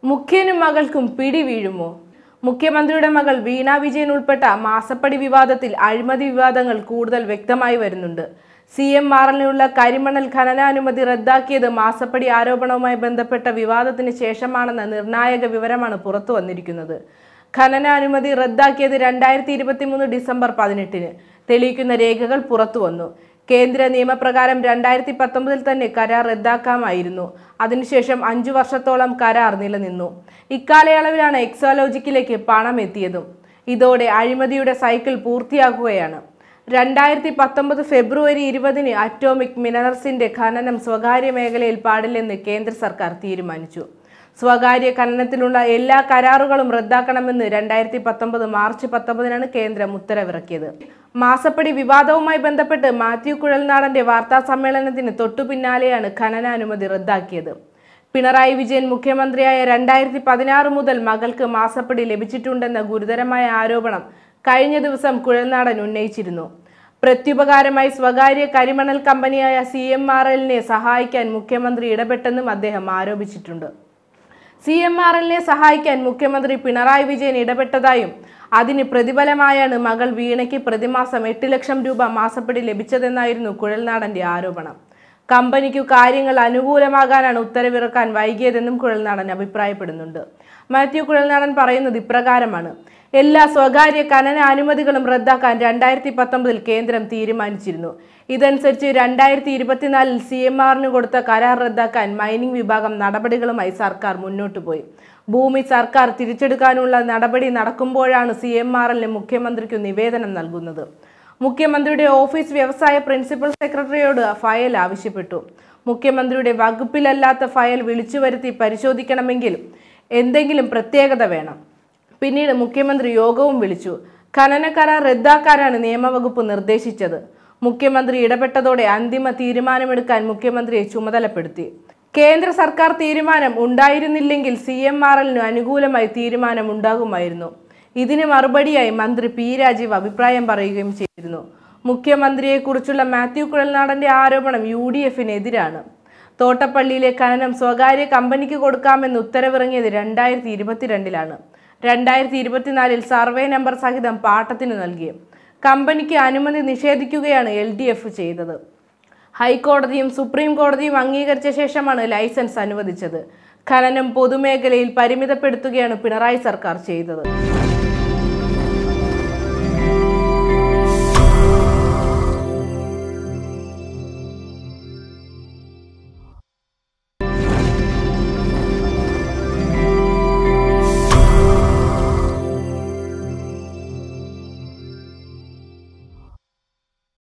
മുഖ്യനും മകൾക്കും പിടി വീഴുമോ? മുഖ്യമന്ത്രിയുടെ മകൾ വീണ വിജയൻ ഉൾപ്പെട്ട മാസപ്പടി വിവാദത്തിൽ അഴിമതി വിവാദങ്ങൾ കൂടുതൽ വ്യക്തമായി വരുന്നുണ്ട്. CMRL-നുള്ള കരിമണൽ ഖനനാനുമതി റദ്ദാക്കിയത് മാസപ്പടി ആരോപണവുമായി ബന്ധപ്പെട്ട വിവാദത്തിന് ശേഷമാണെന്ന നിർണായക വിവരമാണ് പുറത്തു വന്നിരിക്കുന്നത്. ഖനനാനുമതി റദ്ദാക്കിയത് 2023 ഡിസംബർ 18-ന് തെളിയിക്കുന്ന രേഖകൾ പുറത്തു വന്നു. കേന്ദ്ര നിയമപ്രകാരം 2019 തന്നെ കരാർ റദ്ദാക്കാമായിരുന്നു. അതിനുശേഷം 5 വർഷത്തോളം കരാർ നിലനിന്നു. ഇക്കാലയളവിലാണ് എക്സോലോജിക്കിലേക്ക് പണം എത്തിയതും. ഇതോടെ അഴിമതിയുടെ സൈക്കിൾ പൂർത്തിയാക്കുകയാണ്. 2019 ഫെബ്രുവരി 20-ന് അറ്റോമിക് മിനറൽസിന്റെ ഖനനം സ്വകാര്യ മേഖലയിൽ പാടില്ലെന്ന് കേന്ദ്ര സർക്കാർ തീരുമാനിച്ചു. സ്വകാര്യ ഖനനത്തിനുള്ള എല്ലാ കരാറുകളും റദ്ദാക്കണമെന്ന് 2019 മാർച്ച് 19-നാണ് കേന്ദ്രം ഉത്തരവിറക്കിയത്. മാസപ്പടി വിവാദവുമായി ബന്ധപ്പെട്ട് മാത്യു കുഴൽനാടന്റെ വാർത്താ സമ്മേളനത്തിന് തൊട്ടു പിന്നാലെയാണ് ഖനനാനുമതി റദ്ദാക്കിയത്. പിണറായി വിജയൻ മുഖ്യമന്ത്രിയായ 2016 മുതൽ മകൾക്ക് മാസപ്പടി ലഭിച്ചിട്ടുണ്ടെന്ന ഗുരുതരമായ ആരോപണം കഴിഞ്ഞ ദിവസം കുഴൽനാടൻ ഉന്നയിച്ചിരുന്നു. പ്രത്യുപകാരമായി സ്വകാര്യ കരിമണൽ കമ്പനിയായ CMRL-നെ സഹായിക്കാൻ മുഖ്യമന്ത്രി ഇടപെട്ടെന്നും അദ്ദേഹം ആരോപിച്ചിട്ടുണ്ട്. CMRL-നെ സഹായിക്കാൻ മുഖ്യമന്ത്രി പിണറായി വിജയൻ ഇടപെട്ടതായും അതിന് പ്രതിഫലമായാണ് മകൾ വീണയ്ക്ക് പ്രതിമാസം 8 ലക്ഷം രൂപ മാസപ്പടി ലഭിച്ചതെന്നായിരുന്നു കുഴൽനാടന്റെ ആരോപണം. കമ്പനിക്കു കാര്യങ്ങൾ അനുകൂലമാകാനാണ് ഉത്തരവിറക്കാൻ വൈകിയതെന്നും കുഴൽനാടൻ അഭിപ്രായപ്പെടുന്നുണ്ട്. മാത്യു കുഴൽനാടൻ പറയുന്നത് ഇപ്രകാരമാണ്: എല്ലാ സ്വകാര്യ ഖനന അനുമതികളും റദ്ദാക്കാൻ 2019 കേന്ദ്രം തീരുമാനിച്ചിരുന്നു. ഇതനുസരിച്ച് 2024 CMRL-ന് കൊടുത്ത കരാർ റദ്ദാക്കാൻ മൈനിംഗ് വിഭാഗം നടപടികളുമായി സർക്കാർ മുന്നോട്ടു പോയി. ഭൂമി സർക്കാർ തിരിച്ചെടുക്കാനുള്ള നടപടി നടക്കുമ്പോഴാണ് CMRL-ന് മുഖ്യമന്ത്രിക്കു നിവേദനം നൽകുന്നത്. മുഖ്യമന്ത്രിയുടെ ഓഫീസ് വ്യവസായ പ്രിൻസിപ്പൽ സെക്രട്ടറിയോട് ഫയൽ ആവശ്യപ്പെട്ടു. മുഖ്യമന്ത്രിയുടെ വകുപ്പിലല്ലാത്ത ഫയൽ വിളിച്ചു വരുത്തി പരിശോധിക്കണമെങ്കിൽ എന്തെങ്കിലും പ്രത്യേകത വേണം. പിന്നീട് മുഖ്യമന്ത്രി യോഗവും വിളിച്ചു. ഖനന കരാർ റദ്ദാക്കാനാണ് നിയമവകുപ്പ് നിർദ്ദേശിച്ചത്. മുഖ്യമന്ത്രി ഇടപെട്ടതോടെ അന്തിമ തീരുമാനമെടുക്കാൻ മുഖ്യമന്ത്രിയെ ചുമതലപ്പെടുത്തി. കേന്ദ്ര സർക്കാർ തീരുമാനം ഉണ്ടായിരുന്നില്ലെങ്കിൽ CMRL-ന് അനുകൂലമായി തീരുമാനം ഉണ്ടാകുമായിരുന്നു. ഇതിന് മറുപടിയായി മന്ത്രി P. രാജീവ് അഭിപ്രായം പറയുകയും ചെയ്തിരുന്നു. മുഖ്യമന്ത്രിയെക്കുറിച്ചുള്ള മാത്യു കുഴൽനാടന്റെ ആരോപണം UDF-നെതിരാണ്. തോട്ടപ്പള്ളിയിലെ ഖനനം സ്വകാര്യ കമ്പനിക്ക് കൊടുക്കാമെന്ന് ഉത്തരവിറങ്ങിയത് 2022-ലാണ്. 2024-ൽ സർവേ നമ്പർ സഹിതം പാട്ടത്തിന് നൽകി. കമ്പനിക്ക് അനുമതി നിഷേധിക്കുകയാണ് LDF ചെയ്തത്. ഹൈക്കോടതിയും സുപ്രീം കോടതിയും അംഗീകരിച്ച ശേഷമാണ് ലൈസൻസ് അനുവദിച്ചത്. ഖനനം പൊതുമേഖലയിൽ പരിമിതപ്പെടുത്തുകയാണ് പിണറായി സർക്കാർ ചെയ്തത്.